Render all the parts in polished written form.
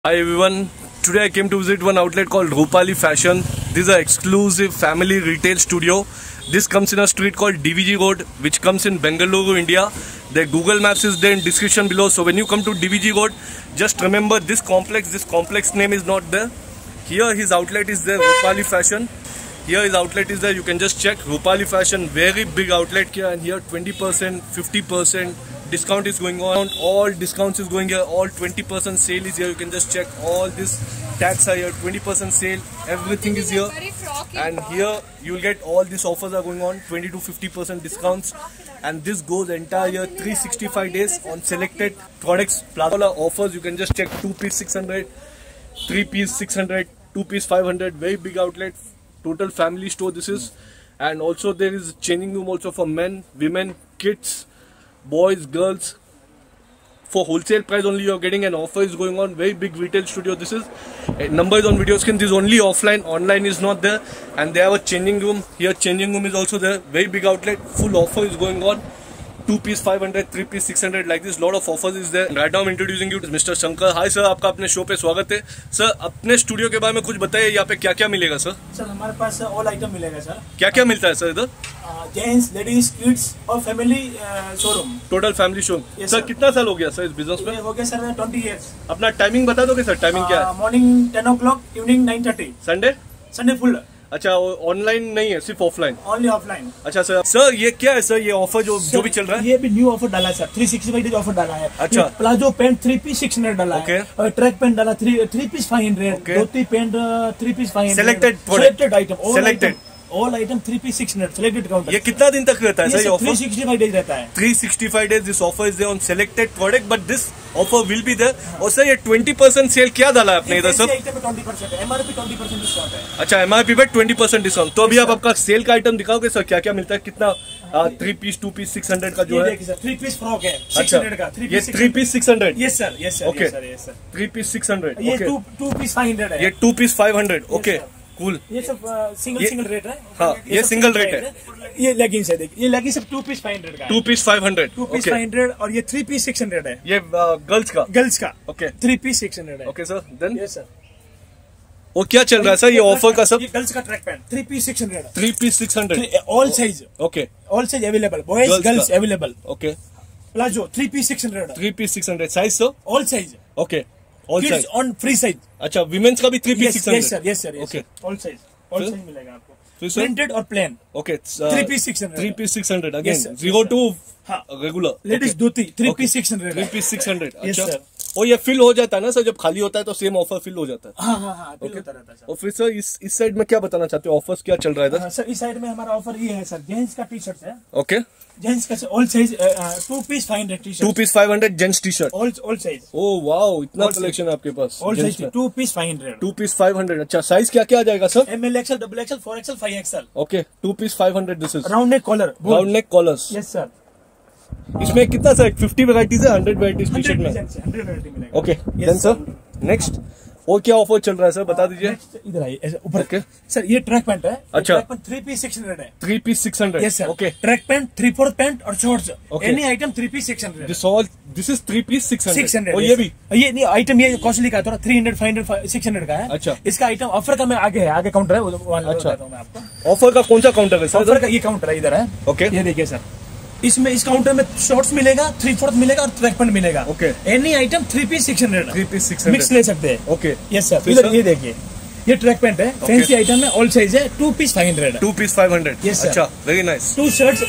Hi everyone, today I came to visit one outlet called Rupali Fashion. This is an exclusive family retail studio. This comes in a street called DVG Road, which comes in Bengaluru, India. The Google Maps is there in description below. So when you come to DVG Road, just remember this complex name is not there. Here his outlet is there, Rupali Fashion. Here his outlet is there, you can just check Rupali Fashion, very big outlet here, and here 20%, 50%. Discount is going on, all discounts is going here, all 20% sale is here. You can just check all this tags are here, 20% sale, everything is here. And here you will get all these offers are going on, 20 to 50% discounts, and this goes entire year 365 days on selected products. Plaza offers, you can just check 2-piece 600, 3-piece 600, 2-piece 500. Very big outlet, total family store this is. And also there is changing room also for men, women, kids, boys, girls. For wholesale price only you are getting an offer is going on. Very big retail studio this is. Number is on video screen. This is only offline, online is not there. And they have a changing room. Here changing room is also there. Very big outlet, full offer is going on. 2-piece 500, 3-piece 600, like this lot of offers is there. Right now I'm introducing you to Mr. Shankar. Hi sir, आपका अपने show पे स्वागत है sir. अपने studio के बारे में कुछ बताइए, यहाँ पे क्या क्या मिलेगा सर? सर हमारे पास ऑल आइटम मिलेगा सर. क्या क्या मिलता है सर इधर? जेंट्स, लेडीज, किड्स और family showroom. Total family showroom. Sir कितना साल हो गया सर इस बिजनेस में? हो गया सर 20 years. अपना टाइमिंग बता दोगे सर? टाइमिंग क्या है? Morning 10 o'clock, evening 9:30. Sunday full. अच्छा, ऑनलाइन नहीं है, सिर्फ ऑफलाइन? Only offline. अच्छा सर. सर ये क्या है सर, ये ऑफर जो भी चल रहा है? ये भी न्यू ऑफर डाला है सर, 365 डेज ऑफर डाला है. अच्छा. प्लाजो पैंट 3-piece 600 डाला है. ट्रैक पैंट डाला 3-piece 500. Dhoti pant 3-piece 500. Selected item. Selected all item 3-piece 600 selected counter. ये कितना दिन तक रहता है सर ये ऑफर? 365 डेज रहता है. 365 days this offer is there on selected product, but this offer will be there. और सर ये 20% सेल क्या डाला है आपने इधर सर? MRP 20% डिस्काउंट है. अच्छा, MRP पे 20% डिस्काउंट. तो अभी आप आपका सेल का आइटम दिखाओगे सर, क्या क्या मिलता है? कितना 3-piece 2-piece 600 का जो है? 3-piece फ्रॉक है 600 का. ये 3-piece 600. Yes sir. Yes sir. Okay. 3-piece 600. ये 2-piece 500 है. ये 2-piece 500. Okay cool. ये सब सिंगल रेट है. हाँ, ये सिंगल रेट है. ये लेगिंग्स है, देखिए ये लेगिंग्स सब 2-piece 500 का है. 2-piece 500. 2-piece 500 और ये 3-piece 600 है. ये गर्ल्स का. ओके. 3-piece 600 है. Okay sir. Then yes sir. वो क्या चल रहा है सर ये ऑफर का सब? ये गर्ल्स का track pant 3-piece 600. 3-piece 600. All size. Okay. All size available, boys girls available. Okay. Palazzo 3-piece 600. 3-piece 600. Size sir? All size. Okay. All size on free size. अच्छा, विमेंस का भी 3-piece 600? Yes sir. Yes sir. Okay. All size मिलेगा आपको. Printed और plain. Okay. 3-piece 600. 3-piece 600 again 0 to regular. Ladies dhoti 3-piece 600. 3-piece 600. अच्छा. और ये fill हो जाता है ना सर, जब खाली होता है तो सेम ऑफर फिल हो जाता है? हाँ. फिल होता रहता है सर. और फिर सर इस साइड में क्या बताना चाहते हो, ऑफर्स क्या चल रहा है इधर? सर इस साइड में हमारा ऑफर ये है सर, जेंट्स का टी शर्ट है. ओके. जेंट्स का all size 2-piece 500 T shirt. 2-piece 500 gents T shirt. All size. Oh wow, इतना कलेक्शन है आपके पास. All size 2-piece 500. 2-piece 500. अच्छा, साइज क्या क्या आ जाएगा sir? ML, XL, XXL, 4XL, 5XL. Okay. 2-piece 500. This is round neck collar. Round neck collars. Yes sir. इसमें कितना सर? 50 वेराइटीज है, 100 वेराइटीज टी शर्ट में? 100 वेराइटी मिलेगा. ओके. देन सर नेक्स्ट और क्या ऑफर चल रहा है सर, बता दीजिए. इधर आइए ऊपर. ओके सर, ये ट्रैक पैंट है. अच्छा. ट्रैक पैंट 3-piece 600 है. 3-piece 600. Yes sir. Okay. Track pant 3/4 pant और shorts. Okay. Any item 3-piece 600. This is 3-piece 600. और ये भी ये नहीं आइटम, ये कॉस्टली का है थोड़ा, 300, 500, 600 का है. अच्छा. इसका आइटम ऑफर का मैं आगे काउंटर है. अच्छा. आपको ऑफर का कौन सा काउंटर है सर? ऑफर का ये काउंटर है, इधर है. ओके. ये देखिए सर, इसमें इस काउंटर में शॉर्ट्स मिलेगा, 3/4 मिलेगा और ट्रैक पैंट मिलेगा. Okay. Any item 3-piece 600. 3-piece 600 mix ले सकते हैं. ओके. Yes sir. इधर ये देखिए, ये ट्रैक पैंट है, फैंसी आइटम है, ऑल साइज है, 2-piece 500. 2-piece 500. Yes sir. अच्छा, very nice. 2 shirts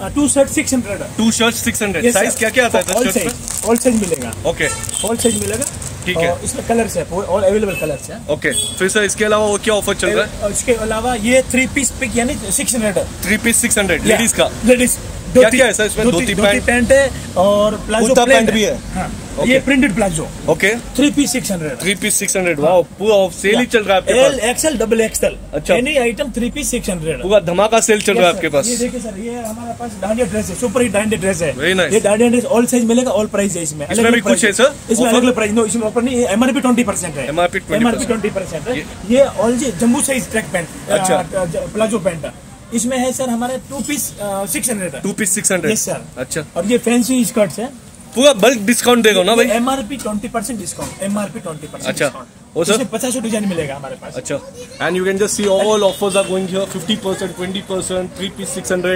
600. 2 shirts 600. Size क्या क्या आता है सर? ऑल साइज मिलेगा. ओके. ऑल साइज मिलेगा. ठीक है. इसमें कलर्स है, ऑल अवेलेबल कलर्स है. ओके. फिर सर इसके अलावा वो क्या ऑफर चल रहा है? इसके अलावा ये 3-piece पिक यानी 600. 3-piece 600 लेडीज का. लेडीज क्या क्या है सर इसमें? धोती पैंट है और प्लाजो पैंट भी है. हाँ. ये printed palazzo. Okay. 3-piece 600. 3-piece 600. Wow, पूरा सेल ही चल रहा है आपके पास. L, XL, XXL. अच्छा. Any item 3-piece 600. पूरा धमाका सेल चल रहा है आपके पास. ये देखिए सर, ये हमारे पास डांडिया ड्रेस है, सुपर हिट डांडिया ड्रेस है. Very nice. ये डांडिया ड्रेस ऑल साइज मिलेगा, ऑल प्राइस है इसमें. इसमें भी कुछ है सर? इसमें अलग प्राइस नो, इसमें ऑफर नहीं. MRP 20% है. MRP 20% है. ये all jumbo size track pant. अच्छा. प्लाजो पैंट इसमें है सर हमारे 2-piece 600. 2-piece 600. Yes sir. अच्छा. और ये फैंसी स्कर्ट्स है. पूरा बल्क डिस्काउंट देगा ना भाई? MRP 20% discount, MRP 20%। अच्छा, वो सर 50 डिजाइन मिलेगा हमारे पास। अच्छा, and you can just see all offers are going here, 50%, 20%, 3 piece 600,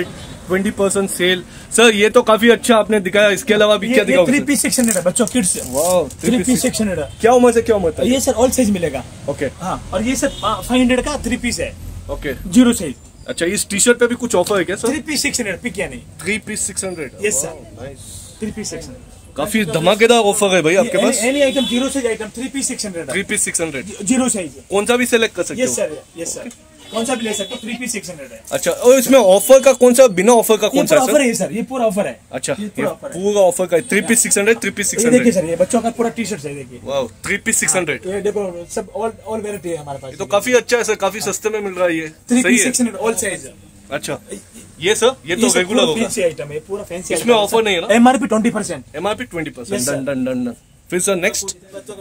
20% सेल। सर ये तो काफी अच्छा आपने दिखाया, इसके अलावा भी क्या दिखाओगे? 3 पीस 600 है बच्चों, किड्स। Wow, 3 piece 600। क्या उम्र से क्या उम्र तक? ये सर ऑल साइज मिलेगा। ओके, हाँ, और ये सर 500 का 3 पीस है। Okay, 0 size. अच्छा, इस टी शर्ट पे भी कुछ ऑफर है क्या सर? 3 पीस 600, पिक या नहीं? 3 पीस 600। Yes sir, 3 piece 600। काफी धमाकेदार ऑफर है भाई आपके पास। Any item 0 size item 3 piece 600। 3 piece 600, 0 size. कौन सा भी सिलेक्ट कर सकते हो? यस सर, यस सर, कौन सा भी ले सकते हो, 3 पीस 600 है। अच्छा, और इसमें ऑफर का कौन सा, बिना ऑफर का कौन सा ऑफर है सर? ये पूरा ऑफर है। अच्छा, ये पूरा ऑफर का 3 पीस 600, 3 पीस ये देखिए 600। सर, ये बच्चों का पूरा टी शर्ट है, देखिए। Wow, 3 piece 600। ये देखो सब ऑल वेराइटी है हमारे पास। ये तो काफी अच्छा है सर, काफी सस्ते में मिल रहा है ये। 3 सही पीस है। 600 ऑल साइज। अच्छा, ये सर, ये तो रेगुलर होगा। फैंसी आइटम है, पूरा फैंसी। इसमें ऑफर नहीं है ना? MRP 20%। MRP 20%। Done done done done. फिर सर नेक्स्ट।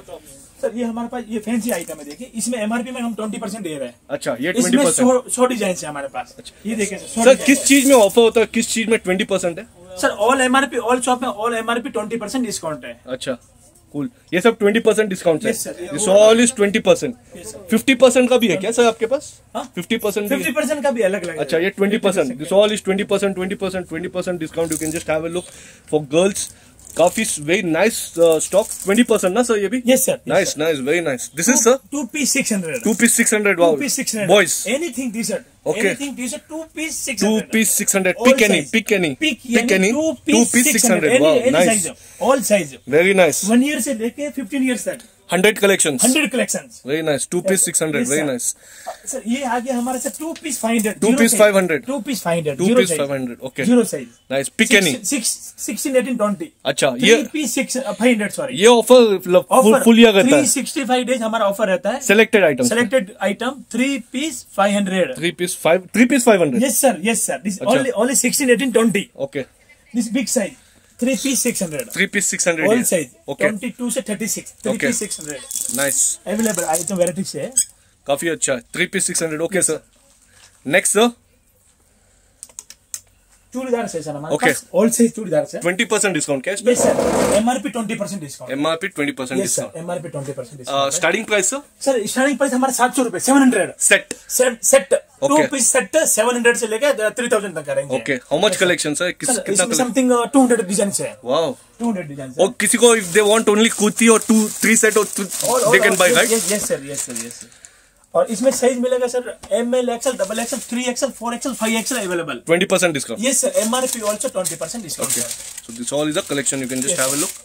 सर ये हमारे पास ये फैंसी आइटम है, देखिए इसमें MRP में हम 20% दे रहे हैं। अच्छा, ये इसमें 20%। 100 डिजाइन है हमारे पास। ये देखिए सर, किस चीज में ऑफर होता है, किस चीज में 20% है? Sir all MRP, all shop में ऑल MRP 20% डिस्काउंट है। अच्छा, कूल। ये सब 20% डिस्काउंट है। Yes, sir. This all is 20%। 50% का भी है क्या सर आपके पास? हाँ? 50% भी है? 50% का भी अलग अलग। अच्छा, ये 20%। This all is 20%, 20%, 20% discount. You can just have a look for girls. काफी वेरी नाइस स्टॉक। 20% ना सर ये भी? Yes sir, nice nice, very nice. This is sir 2 piece 600। 2 piece 600। Wow, 2 piece 600 boys. Anything T shirt, Okay. Anything T shirt 2 piece 600। 2 piece 600। All pick any, size. Pick any, pick pick any. 2 2 piece 600। Wow, any nice, size, all size, very nice. 1 year से लेके 15 years तक 100 collections. 100 collections. Very nice. 2 piece 600, Yes, very sir. Nice. Sir ये आगे हमारे से 2 piece 500। 2 piece 500। 2 piece 500। 2 piece 500। Okay, 0 size. Nice. Pick any. 16, 18, 20। अच्छा, ये 3 piece 500, sorry. ये ऑफर फुल ईयर रहता है? 365 डेज हमारा ऑफर रहता है। Selected item. Selected item 3 piece 500। 3 piece 500। Yes sir, yes sir. This अच्छा। only 16, 18, 20. Okay, This big size 3 piece 600. 3 piece 600। All size. Okay, 22 से 36. 3 Okay. piece 600. Nice, Available item variety से है। काफी अच्छा है। 3 piece 600। Okay sir, next sir. Churidar से sir हमारे Okay. पास ऑल साइज चूड़ीदार से। 20% डिस्काउंट क्या है इसमें? Yes sir. MRP 20% discount. MRP 20% Yes sir. Discount. MRP 20% discount. Starting price sir? Sir starting price हमारा 700 रुपए, 700। Set. Set 2 Okay. Piece set 700 से लेकर 3000 तक का रेंज है। Okay, how much collection sir? कितना इसमें समथिंग 200 डिजाइन है। वाओ, 200 डिजाइन और किसी को if they want only kurti और 2-3 सेट और they can buy, right? Yes sir, yes sir, yes sir. और इसमें साइज मिलेगा sir ML, XL, XXL, 3XL, 4XL, 5XL available. 20% discount. Yes sir, MRP also 20% discount. So this all is a collection. You can just have a look.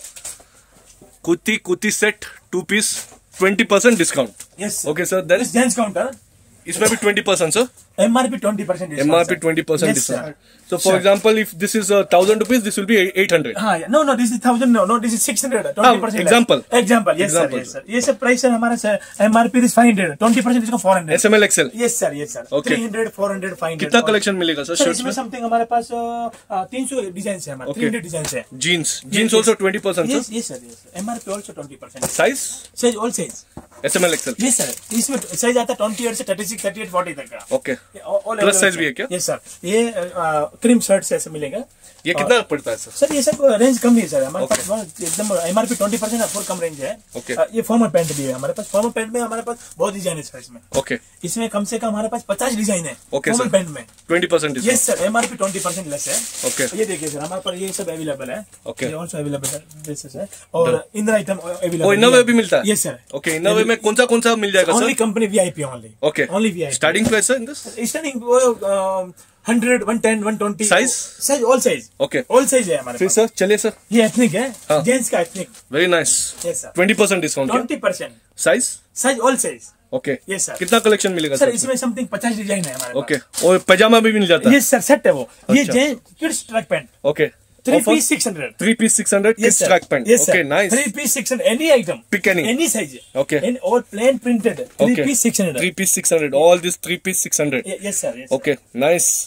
Kurti set 2 piece 20% discount. Yes Okay sir, then this gents counter इसमें भी 20% sir. MRP 20% discount. MRP 20% Yes, discount. sir. So for Sure. example, if this is 1000 rupees, this will be 800. हाँ, no, this is 1000, no, this is 600, 20%. example. Example, yes sir, Example. yes sir. ये सब price sir हमारा sir MRP is 500, 20% इसको 400. SML XL. Yes sir, yes sir. Okay. 300, 400, 500. कितना collection मिलेगा sir sir shirts इसमें में? Something हमारे पास 300 डिजाइन है हमारे, Okay. 300 डिजाइन है। Jeans also 20% Yes, sir. yes sir, yes sir. MRP also 20%. Size? Size all size. SML XL. Yes sir, इसमें size आता है 28 से 36, 38, 40 तक का। Okay. All Plus size भी है क्या? यस सर, ये क्रीम शर्ट से ऐसे मिलेगा। ये कितना पड़ता है सर? सर ये सब रेंज कम ही है सर हमारे Okay. पास, एकदम MRP 20% और कम रेंज है। Okay. ये फॉर्मल पैंट भी है हमारे पास। फॉर्मल पैंट में हमारे पास बहुत डिजाइन है सर इसमें। Okay. इसमें कम से कम हमारे पास 50 डिजाइन है Okay, फॉर्मल sir. पैंट में। 20% discount. Yes sir, MRP 20% less है। Okay. ये देखिए सर हमारे पास ये सब अवेलेबल है। Okay. ये ऑल्सो अवेलेबल है ड्रेसेस है, और इनर आइटम अवेलेबल। और इनोवे भी मिलता है? Yes sir. Okay, इनोवे में कौन सा मिल जाएगा only sir? Company VIP only. Okay. Only VIP। Starting price sir in this? Starting 100, 110, 120। Size? Size all size. Okay. All size है हमारे फिर पास। सर चलिए सर। ये एथनिक है, हाँ। जेंट्स का ethnic. Very nice. Yes sir. 20% discount. 20%। Size? Size all size. Okay, Yes, sir. कितना कलेक्शन मिलेगा सर सर? इसमें समथिंग 50 डिजाइन है हमारे ओके, और पैजामा भी मिल जाता है? ये सर सेट है वो। ये अच्छा। Kids track pant okay, 3 piece 600। 3 piece 600 kids track pant. Okay, nice. 3 piece 600 any item. Pick any. Size. Okay. And all plain printed 3 Okay. Piece 600। 3 piece 600, all this 3 piece 600. Yes sir, Okay, nice.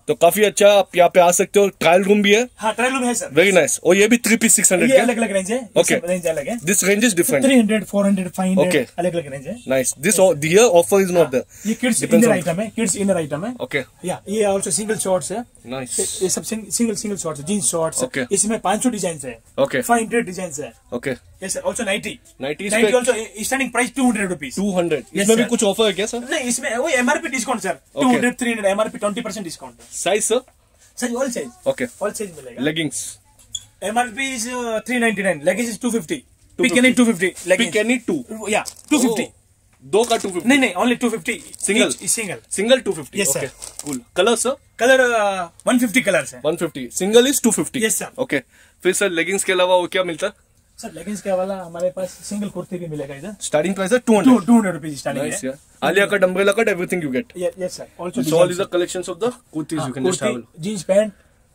तो काफी अच्छा, आप यहाँ पे आ सकते हो। Trial room भी है? हाँ, ट्रायल रूम है सर। Very nice. और ये भी 3 पीस 600 ये अलग अलग रेंज है। ओके, रेंज अलग है। This range is different. 300, 400, 500 okay, अलग अलग रेंज है। Nice. This here offer is not there. ये किड्स इनर आइटम है, किड्स इनर आइटम है। ओके, या ये आल्सो सिंगल शॉर्ट्स है। नाइस। ये सब सिंगल शॉर्ट्स है, जींस शॉर्ट्स। ओके, इसमें 500 डिजाइन है। ओके, 500 डिजाइन है। Okay, yes sir. Also 90 also starting price 200 rupees. 200। इसमें भी कुछ ऑफर है क्या सर? नहीं, इसमें वो MRP discount sir. 200, 300 MRP 20% discount. Size sir? Sir all size. Okay, all size मिलेगा। Leggings MRP is 399, leggings is 250, pick any 250, pick any 2 या 250। दो का 250? नहीं, only 250 single 250। Yes sir. Cool. Colour sir? Colour 150 colours है। 150, single is 250। Yes sir. Okay, फिर sir leggings के अलावा वो क्या मिलता है सर? लेगिंग्स के अलावा हमारे पास सिंगल कुर्ती भी मिलेगा इधर। स्टार्टिंग प्राइस है 200 रुपीज स्टार्टिंग है। Aliya cut, umbrella cut, everything you get. Yes sir. Also all is the collections of the kurtis you can just have. Jeans pant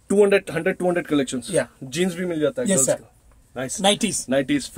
200 collections. Jeans भी मिल जाता है। Yes sir. Nice. Nighties,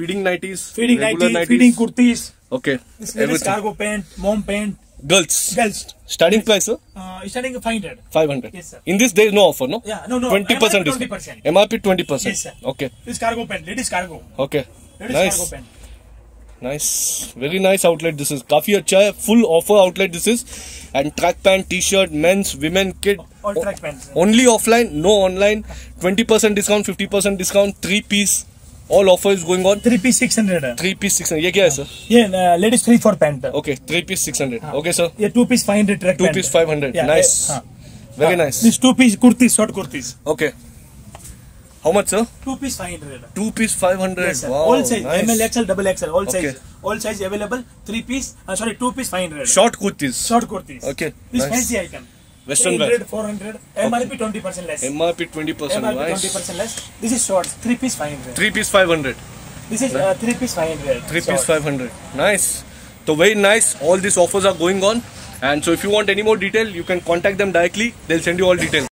feeding feeding kurtis. Okay, cargo pant, mom pant, girls starting price sir? Starting 500. 500. Yes sir. In this there is no offer, no? Yeah, no. 20% discount. 20%. MRP 20%. Yes sir. Okay. This cargo pant, ladies cargo. Okay. Ladies Nice. cargo pant. Nice. Very nice outlet this is. काफी अच्छा है. Full offer outlet this is. And track pant, t-shirt, men's, women, kid. All track pants. Only offline, no online. 20% discount, 50% discount, 3 piece. All offer is going on. 3 piece 600 है। 3 piece 600. ये क्या है sir? ये ladies 3/4 pant है। Okay, 3 piece 600. Okay sir. ये 2 piece 500 track pant। 2 piece 500. Nice. Very nice. This 2 piece kurtis, short kurtis. Okay. How much sir? 2 piece 500. 2 piece 500. Yes, sir. Wow. All size, Nice. ML, XL, double XL, all Okay. size. All size available. 3 piece, 2 piece 500. Short kurtis. Short kurtis. Okay. This Nice. fancy item. Western 300, 400. MRP 20% less. MRP 20%. MRP Nice. 20% less. This is shorts. 3 piece 500. 3 piece 500. This is 3 piece 500. 3 piece 500. Nice. So very nice. All these offers are going on. And so if you want any more detail, you can contact them directly. They'll send you all details.